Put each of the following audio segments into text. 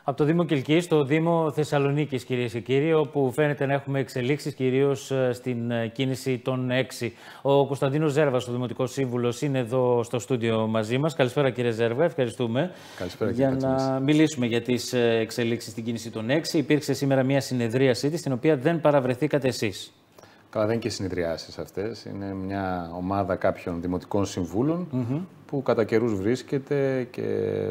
Από το Δήμο Κιλκής στο Δήμο Θεσσαλονίκης, κυρίες και κύριοι, όπου φαίνεται να έχουμε εξελίξεις κυρίως στην κίνηση των 6. Ο Κωνσταντίνος Ζέρβας, ο Δημοτικός Σύμβουλος, είναι εδώ στο στούντιο μαζί μας. Καλησπέρα, κύριε Ζέρβα, ευχαριστούμε. Καλησπέρα, για κύριε να μιλήσουμε για τις εξελίξεις στην κίνηση των 6. Υπήρξε σήμερα μια συνεδρίασή της, στην οποία δεν παραβρεθήκατε εσείς. Καλά, δεν είναι και συνεδριάσεις αυτές. Είναι μια ομάδα κάποιων δημοτικών συμβούλων που κατά καιρούς βρίσκεται και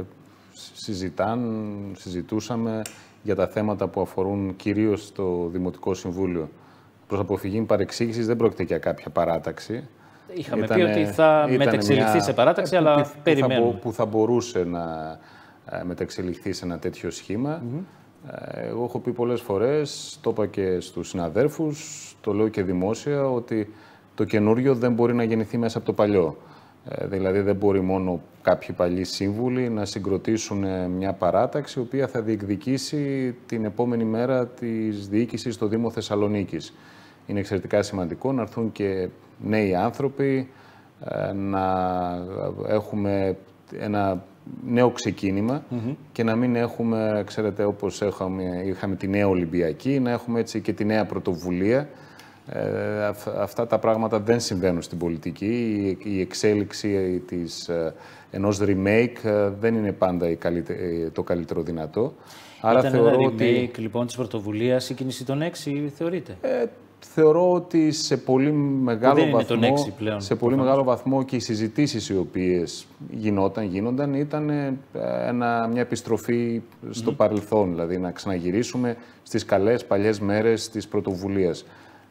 συζητούσαμε για τα θέματα που αφορούν κυρίως το Δημοτικό Συμβούλιο. Προς αποφυγή παρεξήγησης δεν πρόκειται για κάποια παράταξη. Είχαμε πει ότι θα μετεξελιχθεί σε παράταξη, αλλά περιμένουμε. Που θα μπορούσε να μετεξελιχθεί σε ένα τέτοιο σχήμα. Εγώ έχω πει πολλές φορές, το είπα και στους συναδέρφους, το λέω και δημόσια, ότι το καινούριο δεν μπορεί να γεννηθεί μέσα από το παλιό. Δηλαδή δεν μπορεί μόνο κάποιοι παλιοί σύμβουλοι να συγκροτήσουν μια παράταξη, η οποία θα διεκδικήσει την επόμενη μέρα της διοίκησης στο Δήμο Θεσσαλονίκης. Είναι εξαιρετικά σημαντικό να έρθουν και νέοι άνθρωποι, να έχουμε ένα νέο ξεκίνημα και να μην έχουμε, ξέρετε, όπως είχαμε τη νέα Ολυμπιακή, να έχουμε έτσι και τη νέα πρωτοβουλία. Αυτά τα πράγματα δεν συμβαίνουν στην πολιτική. Η εξέλιξη ενός remake δεν είναι πάντα το καλύτερο δυνατό. Άρα ήταν ένα remake λοιπόν της πρωτοβουλίας η κίνηση των 6, θεωρείτε? Θεωρώ ότι σε πολύ μεγάλο βαθμό και οι συζητήσεις οι οποίες γίνονταν ήταν μια επιστροφή στο παρελθόν, δηλαδή να ξαναγυρίσουμε στις καλές παλιές μέρες της πρωτοβουλίας.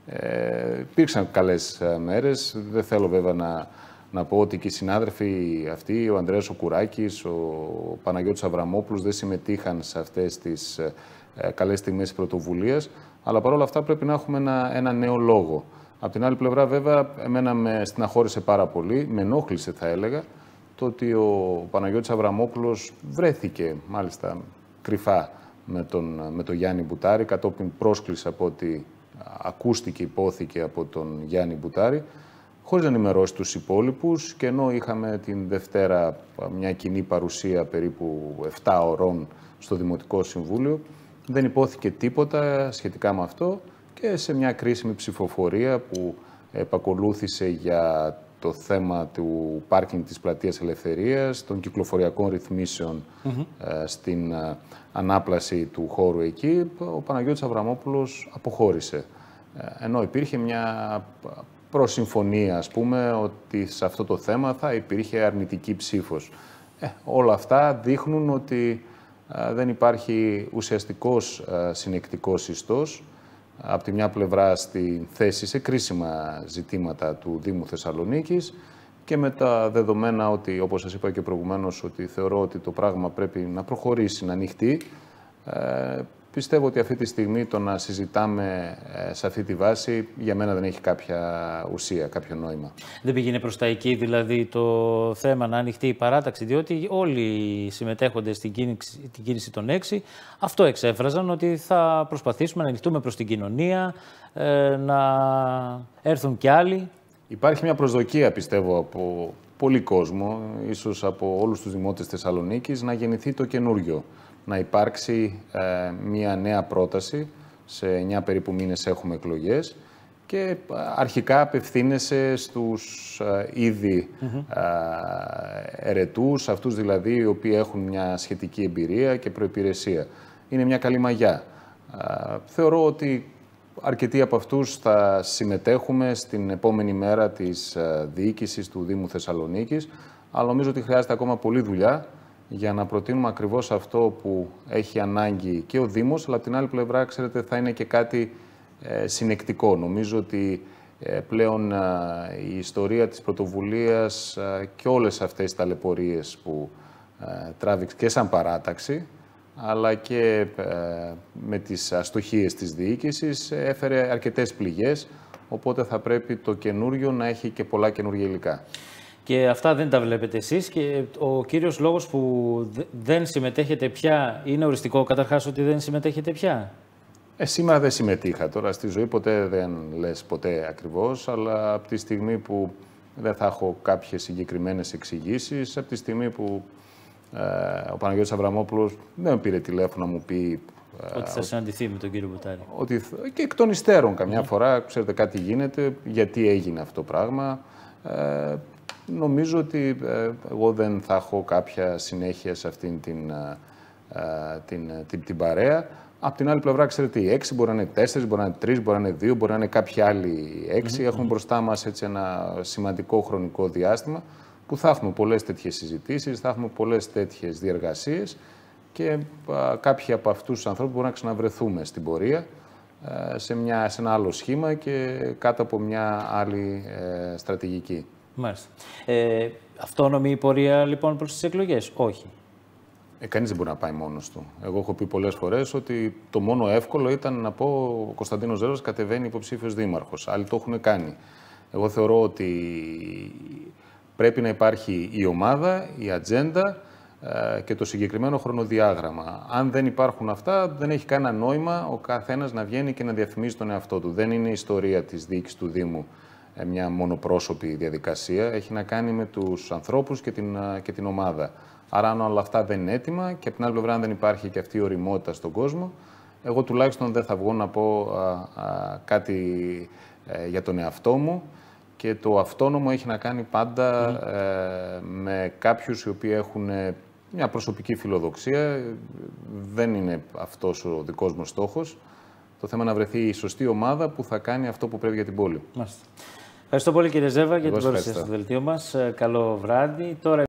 Υπήρξαν καλές μέρες, δεν θέλω βέβαια να πω ότι και οι συνάδελφοι αυτοί, ο Ανδρέας ο Κουράκης, ο Παναγιώτης Αβραμόπουλος δεν συμμετείχαν σε αυτές τις καλές στιγμές της πρωτοβουλίας, αλλά παρόλα αυτά πρέπει να έχουμε ένα νέο λόγο. Απ' την άλλη πλευρά βέβαια, εμένα με στεναχώρησε πάρα πολύ, με ενόχλησε θα έλεγα, το ότι ο Παναγιώτης Αβραμόπουλος βρέθηκε μάλιστα κρυφά με τον Γιάννη Μπουτάρη, κατόπιν πρόσκληση από ό,τι ακούστηκε, υπόθηκε από τον Γιάννη Μπουτάρη, χωρίς να ενημερώσει τους υπόλοιπους, και ενώ είχαμε την Δευτέρα μια κοινή παρουσία περίπου 7 ωρών στο Δημοτικό Συμβούλιο, δεν υπόθηκε τίποτα σχετικά με αυτό, και σε μια κρίσιμη ψηφοφορία που επακολούθησε για το θέμα του πάρκινγκ της Πλατείας Ελευθερίας, των κυκλοφοριακών ρυθμίσεων στην ανάπλαση του χώρου εκεί, ο Παναγιώτης Αβραμόπουλος αποχώρησε. Ενώ υπήρχε μια προσυμφωνία, ας πούμε, ότι σε αυτό το θέμα θα υπήρχε αρνητική ψήφος. Όλα αυτά δείχνουν ότι δεν υπάρχει ουσιαστικός συνεκτικός ιστός, από τη μια πλευρά στη θέση σε κρίσιμα ζητήματα του Δήμου Θεσσαλονίκης, και με τα δεδομένα ότι, όπως σας είπα και προηγουμένως, ότι θεωρώ ότι το πράγμα πρέπει να προχωρήσει, να ανοιχτεί. Πιστεύω ότι αυτή τη στιγμή το να συζητάμε σε αυτή τη βάση για μένα δεν έχει κάποια ουσία, κάποιο νόημα. Δεν πήγαινε προς τα εκεί δηλαδή το θέμα να ανοιχτεί η παράταξη, διότι όλοι οι συμμετέχοντες στην κίνηση των 6 αυτό εξέφραζαν, ότι θα προσπαθήσουμε να ανοιχτούμε προς την κοινωνία, να έρθουν κι άλλοι. Υπάρχει μια προσδοκία, πιστεύω, από πολύ κόσμο, ίσως από όλους τους δημότες Θεσσαλονίκης, να γεννηθεί το καινούριο. Να υπάρξει μια νέα πρόταση, σε 9 περίπου μήνες έχουμε εκλογές, και αρχικά απευθύνεσαι στους ήδη ερετούς, αυτούς δηλαδή οι οποίοι έχουν μια σχετική εμπειρία και προϋπηρεσία. Είναι μια καλή μαγιά. Θεωρώ ότι αρκετοί από αυτούς θα συμμετέχουμε στην επόμενη μέρα της διοίκησης του Δήμου Θεσσαλονίκης, αλλά νομίζω ότι χρειάζεται ακόμα πολλή δουλειά για να προτείνουμε ακριβώς αυτό που έχει ανάγκη και ο Δήμος, αλλά από την άλλη πλευρά, ξέρετε, θα είναι και κάτι συνεκτικό. Νομίζω ότι πλέον η ιστορία της πρωτοβουλίας και όλες αυτές τις ταλαιπωρίες που τράβηξε και σαν παράταξη, αλλά και με τις αστοχίες της διοίκησης, έφερε αρκετές πληγές, οπότε θα πρέπει το καινούριο να έχει και πολλά καινούργια υλικά. Και αυτά δεν τα βλέπετε εσείς, και ο κύριος λόγος που δεν συμμετέχετε πια είναι οριστικό, καταρχάς, ότι δεν συμμετέχετε πια? Σήμερα δεν συμμετείχα. Τώρα στη ζωή ποτέ δεν λες ποτέ ακριβώς, αλλά από τη στιγμή που δεν θα έχω κάποιες συγκεκριμένες εξηγήσεις, από τη στιγμή που Ο Παναγιώτης Αβραμόπουλος δεν με πήρε τηλέφωνο να μου πει ότι θα συναντηθεί με τον κύριο Μπουτάρη. Ότι, και εκ των υστέρων καμιά φορά, ξέρετε, κάτι γίνεται, γιατί έγινε αυτό το πράγμα. Νομίζω ότι εγώ δεν θα έχω κάποια συνέχεια σε αυτήν την παρέα. Απ' την άλλη πλευρά, ξέρετε, οι 6 μπορεί να είναι 4, μπορεί να είναι 3, μπορεί να είναι 2, μπορεί να είναι κάποιοι άλλοι 6. Έχουμε μπροστά μας έτσι ένα σημαντικό χρονικό διάστημα που θα έχουμε πολλές τέτοιες συζητήσεις, θα έχουμε πολλές τέτοιες διεργασίες και κάποιοι από αυτούς τους ανθρώπους μπορούν να ξαναβρεθούμε στην πορεία σε ένα άλλο σχήμα και κάτω από μια άλλη στρατηγική. Μάλιστα. Αυτόνομη η πορεία λοιπόν προς τις εκλογές? Όχι. Κανείς δεν μπορεί να πάει μόνος του. Εγώ έχω πει πολλές φορές ότι το μόνο εύκολο ήταν να πω ο Κωνσταντίνος Ζέρβας κατεβαίνει υποψήφιος δήμαρχος. Άλλοι το έχουν κάνει. Εγώ θεωρώ ότι πρέπει να υπάρχει η ομάδα, η ατζέντα και το συγκεκριμένο χρονοδιάγραμμα. Αν δεν υπάρχουν αυτά, δεν έχει κανένα νόημα ο καθένας να βγαίνει και να διαφημίζει τον εαυτό του. Δεν είναι η ιστορία της διοίκησης του Δήμου μια μονοπρόσωπη διαδικασία. Έχει να κάνει με τους ανθρώπους και την ομάδα. Άρα, αν όλα αυτά δεν είναι έτοιμα και από την άλλη πλευρά δεν υπάρχει και αυτή η ωριμότητα στον κόσμο, εγώ τουλάχιστον δεν θα βγω να πω κάτι για τον εαυτό μου. Και το αυτόνομο έχει να κάνει πάντα με κάποιους οι οποίοι έχουν μια προσωπική φιλοδοξία. Δεν είναι αυτός ο δικός μου στόχος. Το θέμα να βρεθεί η σωστή ομάδα που θα κάνει αυτό που πρέπει για την πόλη. Μάλιστα. Ευχαριστώ πολύ, κύριε Ζέρβα, για την παρουσία στο δελτίο μας. Καλό βράδυ. Τώρα